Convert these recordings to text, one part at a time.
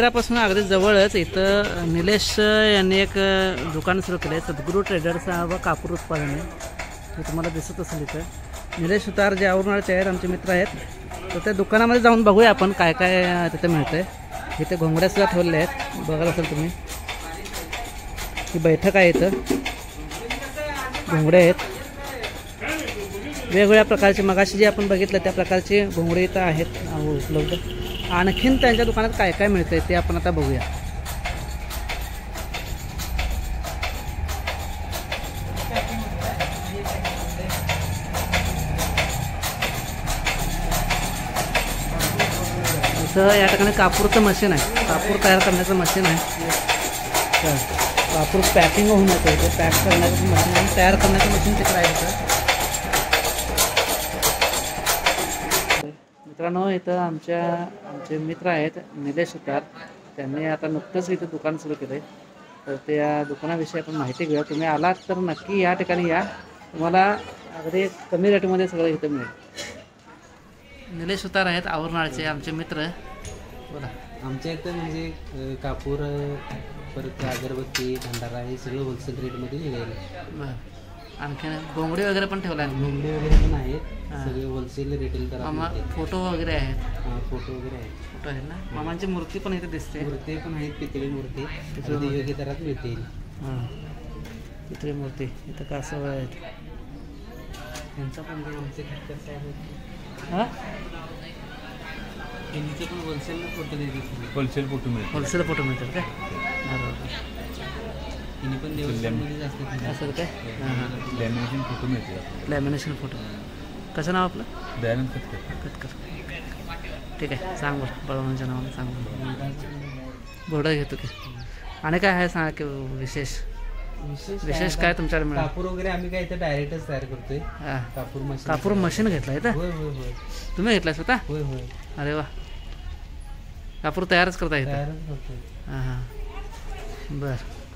मंदिरापासून अगदी जवळच इथं निलेश यांनी एक दुकान सुरू केलं आहे, सद्गुरू ट्रेडर्स व कापूर उत्पादन आहे. ते तुम्हाला दिसत असेल. इथं निलेश सुतार जे आवरणाचे आहेत, आमचे मित्र आहेत. तर त्या दुकानामध्ये जाऊन बघूया आपण काय काय तिथे मिळतं आहे. इथे घोंगड्यासुद्धा ठेवले आहेत, बघायला असेल तुम्ही. ही बैठक आहे, इथं घोंगडे आहेत वेगवेगळ्या प्रकारचे. मगाशी जे आपण बघितलं त्या प्रकारचे घोंगडे इथं आहेत उपलब्ध. आणखीन त्यांच्या दुकानात काय काय मिळतंय ते आपण आता बघूया. इथं या ठिकाणी कापूरचं मशीन आहे, कापूर तयार करण्याचं मशीन आहे. कापूर पॅकिंग होऊन येतं, इथे पॅक करण्याचं मशीन आणि तयार करण्याचं मशीन तिकडे आहे. मित्रांनो, इथं आमचे मित्र आहेत निलेश सुतार. त्यांनी आता नुकतंच इथं दुकान सुरू केलं आहे. तर त्या दुकानाविषयी आपण माहिती घेऊया. तुम्ही आलात तर नक्की या ठिकाणी या, तुम्हाला अगदी कमी रेटमध्ये सगळं इथं मिळेल. निलेश सुतार आहेत आवरणाचे आमचे मित्र. बोला. आमच्या इथं म्हणजे कापूर परत अगरबत्ती भंडारा हे सगळं होलसेल रेटमध्ये मिळेल. आणखीन घोंगडी वगैरे पण ठेवला आहे. घोंगडी वगैरे पण आहेत, सगळे होलसेल रिटेल करा. फोटो वगैरे आहेत. फोटो वगैरे आहेत. फोटो आहेत ना. मामांची मूर्ती पण इथे दिसते. मूर्ती पण आहेत, पितळी मूर्ती योग्य दरात मिळतील. पितळी मूर्ती इथं कासव आहेत. त्यांचा पण आमचे कसं आहे, हां त्यांचे पण होलसेलला फोटो देतील. होलसेल फोटो मिळतात काय? बरोबर. तिने पण देवस्थानमध्ये असतात असं काय? लॅमिनेशन फोटो मिळते. Lamination photo. कसं नाव आपलं? दयानंद खटकर. ठीक आहे, सांग बरं. बळवंताच्या नावाने सांग बरं. बोर्ड घेतो की. आणि काय आहे सांगा की विशेष काय तुमच्याकडे मिळेल? कापूर वगैरे आम्ही काय इथं डायरेक्टच तयार करतोय. कापूर मशीन घेतला इथं? होय होय होय. तुम्ही घेतला स्वतः? होय होय. अरे वा. कापूर तयारच करता येतं? तयारच करतोय. हां बरं,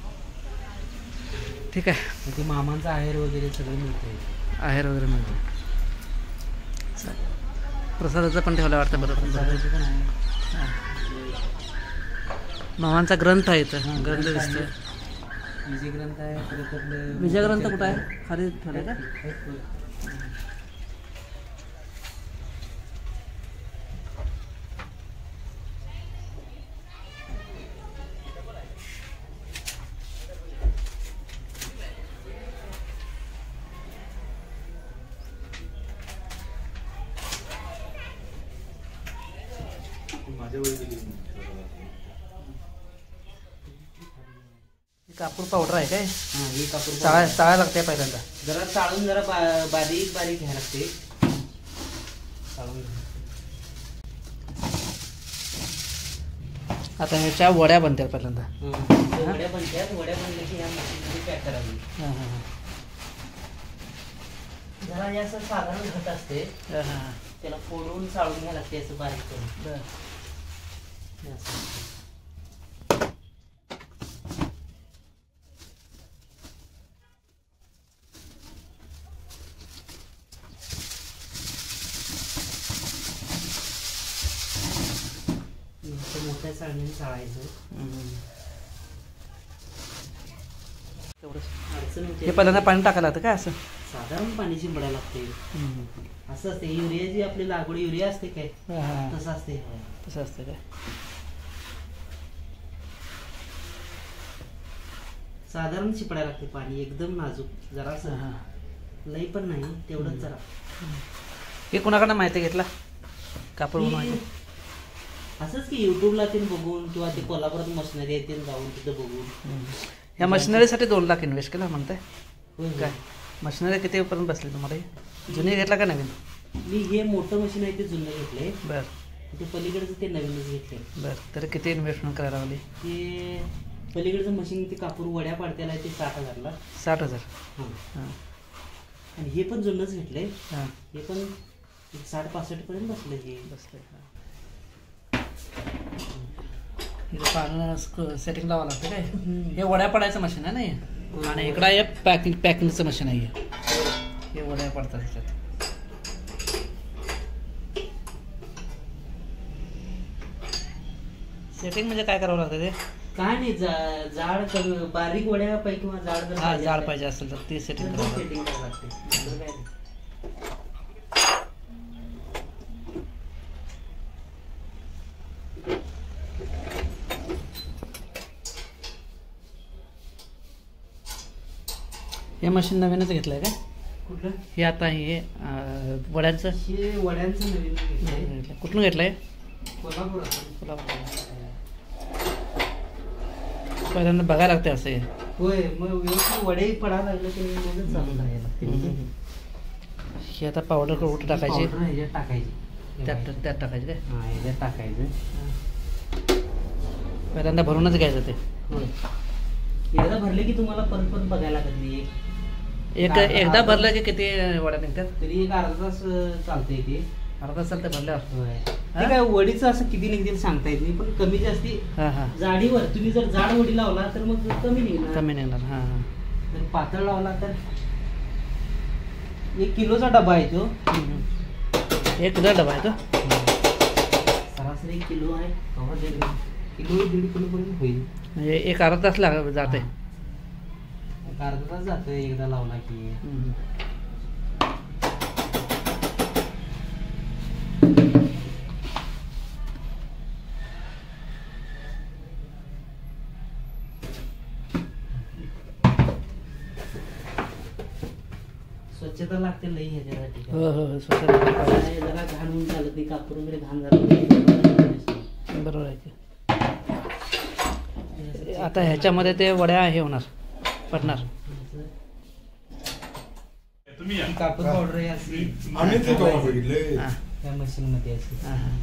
ठीक आहे. ते मामांचा आहेर वगैरे सगळं मिळतंय. आहेर वगैरे मिळतं. प्रसादाचं पण ठेवलं वाटतं. बरोबर, प्रसादाचं पण आहे. मामांचा ग्रंथ आहे इथं. ग्रंथ दिसतोय. विजय ग्रंथ आहे. परत विजय ग्रंथ कुठं आहे? खाली ठेवलं का? कापूर पावडर आहे काय? हां, ही कापूर चाळायला लागते पहिल्यांदा. जरा चाळून जरा बारीक घ्यायला लागते. चाळून आता ह्याच्या वड्या बनतात पहिल्यांदा. वड्या बनतात. वड्या बनल्या की ह्या मशीनमध्ये पॅक करावी. जरा हे असं साधारण घट असते, त्याला फोडून चाळून घ्यायला लागते असं बारीक करून. मोठ्या चाळणीने चाळायचं. हे पहिल्यांदा पाणी टाकायला लागतं काय? असं साधारण पाणी शिंपडायला लागते. असं असते युरिया जी आपली लागवड युरिया असते काय, तसं असते. तसं असतं काय? साधारण शिंपडायला लागते पाणी, एकदम नाजूक. जरा असं लई पण नाही, तेवढंच जरा. हे कोणाकडनं माहिती घेतला कापूर बनवायची? असंच की युट्यूबला ते बघून किंवा ते कोल्हापुरात मशिनरी आहे ते जाऊन तिथं बघून. या मशिनरीसाठी 2 लाख इन्व्हेस्ट केला म्हणताय काय? मशिनरी कितीपर्यंत बसली तुम्हाला? जुनी घेतला का नवीन? मी हे मोठं मशीन आहे ते जुनं घेतलंय. बरं. ते पलीकडचं ते नवीनच घेतलंय. बरं. तरी किती इन्व्हेस्टमेंट करायला लागली? ते पलीकडचं मशीन ते कापूर वड्या पाडत्याला आहे ते 60,000ला. 60,000. हां. आणि हे पण जुनंच घेतलंय. हे पण 60-65 पर्यंत बसलं. हे बसलंय. पानं सेटिंग लावावं लागतं काय? हे वड्या पडायचं मशीन आहे ना. आणि इकडं हे पॅकिंगचं मशीन आहे. हे वड्या पडतात ह्याच्यात. सेटिंग म्हणजे काय करावं लागतं ते? काय नाही जाड बारीक वड्या पाहिजे किंवा जाड जर हा जाड पाहिजे असेल तर ती सेटिंग करावं लागतं. सेटिंग करावं लागते दुसरं काय नाही. हे मशीन नवीनच घेतलंय का? कुठलं हे आता हे वड्यांचं हे वड्यांचं नवीन घेतलंय. कुठून घेतलंय? कोल्हापुरात. कोल्हापूर. पहिल्यांदा बघायला लागते असं हे. होय मग व्यवस्थित वडे पडायला लागले की मगच चालू करायला लागते. हे आता पावडर कुठं टाकायची? पावडर ह्याच्यात टाकायची. त्यात टाकायची काय? हा ह्याच्यात टाकायचं. पहिल्यांदा भरूनच घ्यायचं ते. होय एकदा भरले की तुम्हाला परत परत बघायला लागत नाही. एकदा भरलं की किती वड्या निघतात? तरी एक अर्धा तास चालतंय ते. अर्धा तास चालतं भरल्यावर. होय ते काय वडीचं असं किती निघतील सांगता येत नाही पण कमी जास्ती हां हां जाडीवर तुम्ही जर जाड वडी लावला तर मग कमी निघणार. कमी निघणार. हां हां जर पातळ लावला तर 1 किलोचा डबा आहे तो. 1 किलो डबा आहे तो. सरासरी 1 किलो आहे. किलो 1.5 किलो पर्यंत होईल. म्हणजे एक अर्धा तास जाते. एक अर्धा तास जातोय एकदा लावला की. स्वच्छता लागते लई ह्याच्यासाठी. हो हो हो स्वच्छता पाहिजे. जरा घाण होऊन चालत नाही. कापूर वगैरे घाण झालं बरोबर आहे की. आता ह्याच्यामध्ये ते वड्या हे होणार पडणार. कापूर पावडर आहे अशी आम्ही ते केव्हा बघितले. हां त्या मशीन मध्ये अशी. हां हां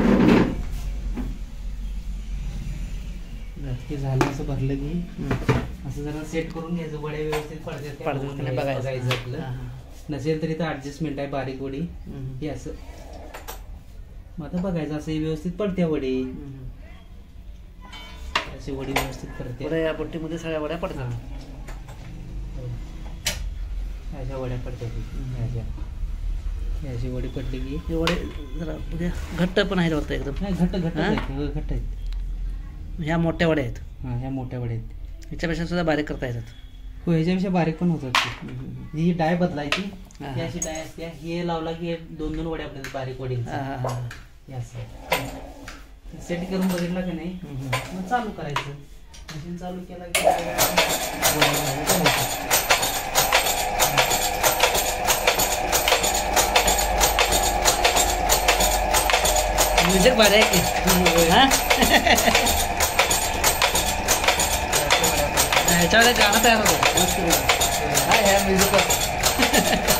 हे झालं असं भरलं की असं जरा सेट करून घ्यायचं. वड्या व्यवस्थित पडतात पडतात का नाही बघायचं. आपलं. नसेल तरी तर ऍडजस्टमेंट आहे बारीक वडी हे असं. मग आता बघायचं असं व्यवस्थित पडते वडी. अशी वडी व्यवस्थित पडते. वड्या या बुट्टीमध्ये सगळ्या वड्या पडतात. अशा वड्या पडतात. अशी वडी पडली की हे वडे जरा उद्या घट्ट पण आहेत वाटतं एकदम. नाही घट्ट घट्ट हा? आहेत. घट्ट आहेत. ह्या मोठ्या वड्या आहेत. हा ह्या मोठ्या वड्या आहेत. ह्याच्यापेक्षा सुद्धा बारीक करता येतात. हो ह्याच्यापेक्षा बारीक पण होतात ते. ही डाय बदलायची. हा. ही अशी डाय असते. हे लावला की 2-2 वड्या आपल्याला बारीक वडी हां हां हां हे असं सेट करून बघितला की नाही मग चालू करायचं. मशीन चालू केला की म्युझिक भारी आहे की. हां ह्याच्यावर गाणं तयार होतं. हां ह्या म्युझिकवर.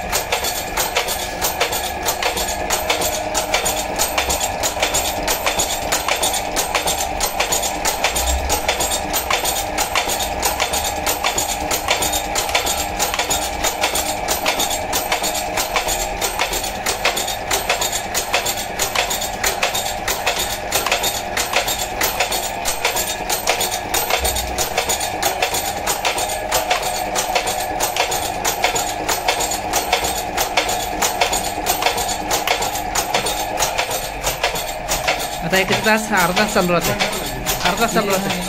आता एक तास अर्धा तास चालू राहते. अर्धा तास चालू राहते.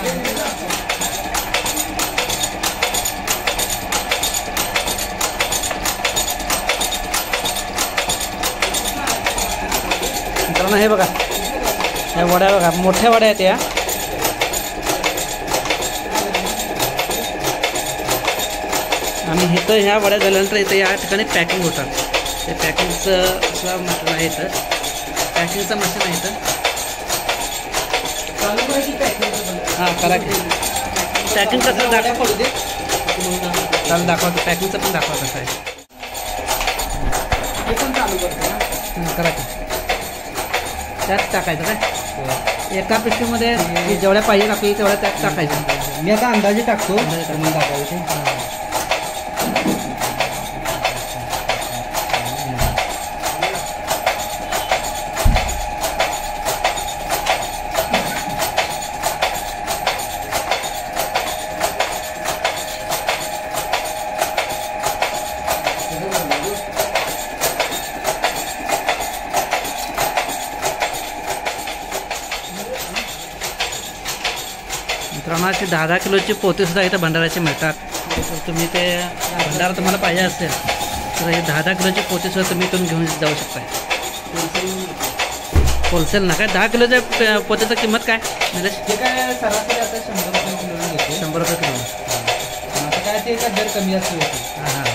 मित्रांनो हे बघा ह्या वड्या बघा मोठ्या वड्या आहेत या. आणि इथं ह्या वड्या झाल्यानंतर इथं या ठिकाणी पॅकिंग होतात. ते पॅकिंगचं असं मशीन आहे इथं. पॅकिंगचं मशीन आहे इथं. चालू करायची पॅकिंग. हां करा की. पॅकिंग कसं दाखवा पडू दे. चालू दाखवतो. पॅकिंगचं पण दाखवा कसं आहे. हे पण चालू करतो ना. करा की. त्यात टाकायचं काय? एका पिशवीमध्ये जेवढ्या पाहिजे आपल्याला तेवढ्या त्यात टाकायचं. मी आता अंदाजे टाकतो. अंदाजे मग दाखवायचे. मित्रांनो अशी 10-10 किलोची पोतीसुद्धा इथं भंडाऱ्याचे मिळतात. तर तुम्ही ते भंडारा तुम्हाला पाहिजे असेल तर हे 10-10 किलोची पोतीसुद्धा तुम्ही इथून घेऊन जाऊ शकता. होलसेल ना काय 10 किलोच्या पोतीची किंमत काय निलेश? ते काय सरासरी आता 100 रुपये किलो घेते. 100 रुपये किलो. आता काय ते का दर कमी असतो. हां हां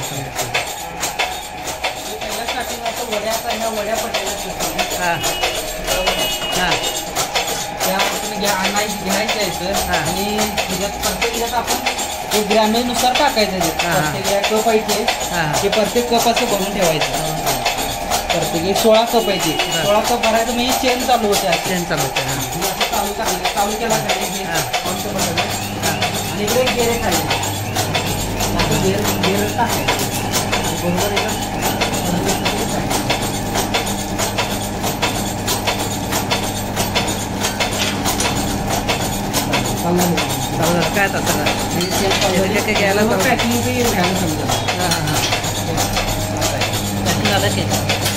पहिल्या स्टार्टिंग असं वड्या वड्या पडलेल्या हां हां त्या आपण घ्यायच्या आहेत हां. आणि त्याच्यात प्रत्येक ह्याच्यात आपण ते ग्रॅमेनुसार टाकायचं ते. हां. प्रत्येक या कप आहे ते हां ते प्रत्येक कप असं भरून ठेवायचं. प्रत्येक एक 16 कप आहे ते. 16 कप भरायचं म्हणजे चेन चालू होते. चेन चालू होते. हां म्हणजे असं चालू केला पाहिजे हां. आणि इकडे एक गेरे खायचे असं गेर टाकायचं बरोबर आहे का? चालू झालं काय आता सगळं काय घ्यायला पॅकिंग घ्यायला समजा. हां हां हां पॅकिंग झालं की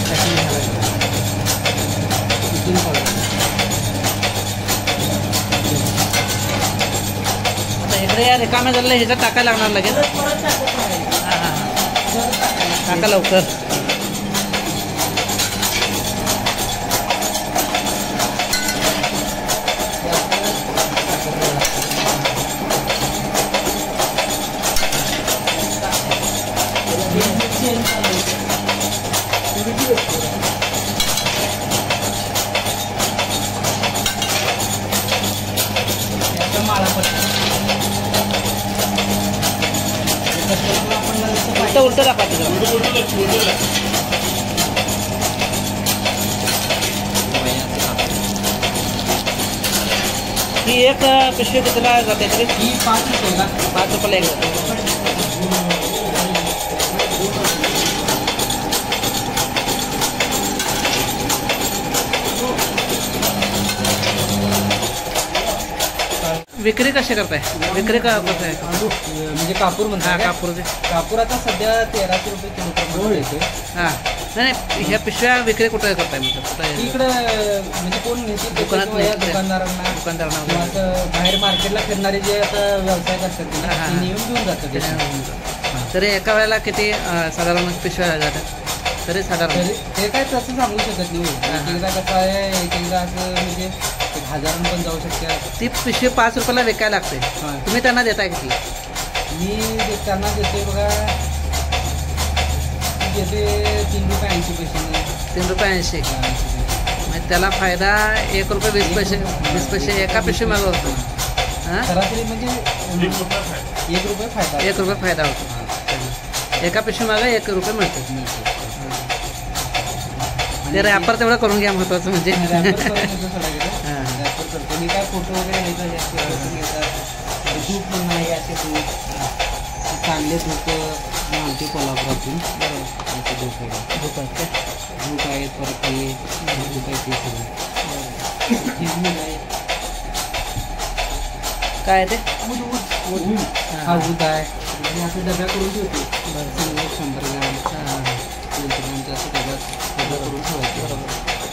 आता इकडे या रिकाम्या झालेलं ह्याच्यात टाकायला लागणार लगेच. हां हां हां टाका लवकर. उलट दाखवा ही एक पिशवी कितीला जाते तरी? ही 5 रुपयाला 5 रुपयाला एक जाते. विक्री कशी करताय? विक्री का कसं आहे? म्हणजे कापूर हां म्हणतात. कापूरचे. कापूर आता सध्या 1300 रुपये किलो प्रमाणे येते. हां नाही ह्या पिशव्या विक्री कुठे करताय म्हणजे कुठं? इकडं म्हणजे कोण घेते दुकानात नाही. दुकानदारांना दुकानदारांना किंवा असं बाहेर मार्केटला फिरणारे जे आता व्यवसाय करतात हां, हां. ते नेऊन घेऊन जातात ते. तरी एका वेळेला किती साधारण पिशव्या जातात तरी साधारण? तरी ते काय तसं सांगू शकत नाही. एकदा कसं आहे एकदा असं म्हणजे 1000 पण जाऊ शकतात. ती पिशवी 5 रुपयाला विकायला लागते. हां. तुम्ही त्यांना देताय किती? मी त्यांना देते बघा देते 3 रुपये 80 पैसे. 3 रुपये 80. म्हणजे त्याला फायदा 1 रुपये 20 पैसे 20 पैसे एका पिशवी मागं होतो. हां सरासरी म्हणजे 1 रुपये फायदा. 1 रुपये फायदा होतो. एका पिशवी मागं 1 रुपये मिळतो. ते रॅपर तेवढं करून घ्या महत्वाचं म्हणजे. मी काय फोटो वगैरे घेतात धूप पण नाही असे धूप चांगले धूप आणते कोल्हापुरातून. धूप आहेत काय? धूप आहेत परत ते धूप आहेत ते सगळं काय ते? हा ऊद आहे. आणि असं डब्या करून ठेवतो. चांगले 100 ग्रॅम 200 ग्रॅमच्या असं डब्या करून ठेवायचे. बरोबर.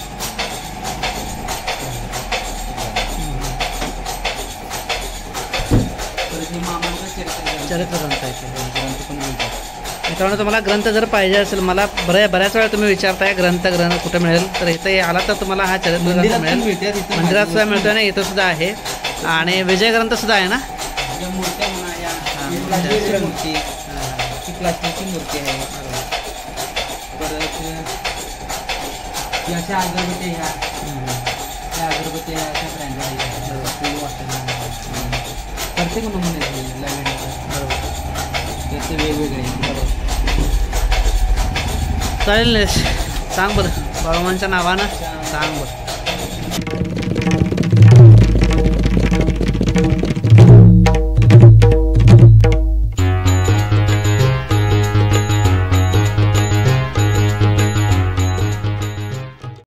चरित्र ग्रंथ आहे. मित्रांनो तुम्हाला ग्रंथ जर पाहिजे असेल मला बऱ्याच वेळा तुम्ही विचारताय ग्रंथ कुठे मिळेल तर इथे आला तर तुम्हाला हा चरित्र ग्रंथ मिळेल. मंदिरात सुद्धा मिळतो ना इथं सुद्धा आहे. आणि विजय ग्रंथ सुद्धा आहे ना. मूर्त्या म्हणा मूर्ती ही प्लास्टिकची मूर्ती आहे. परत अशा अगरबत्ती ह्या अगरबत्ती अशा ब्रँड आहेत. प्रत्येक नमुने त्याचे वेगवेगळे. चालेल सांग बरं बाळूमांच्या नावानं सांग बरं.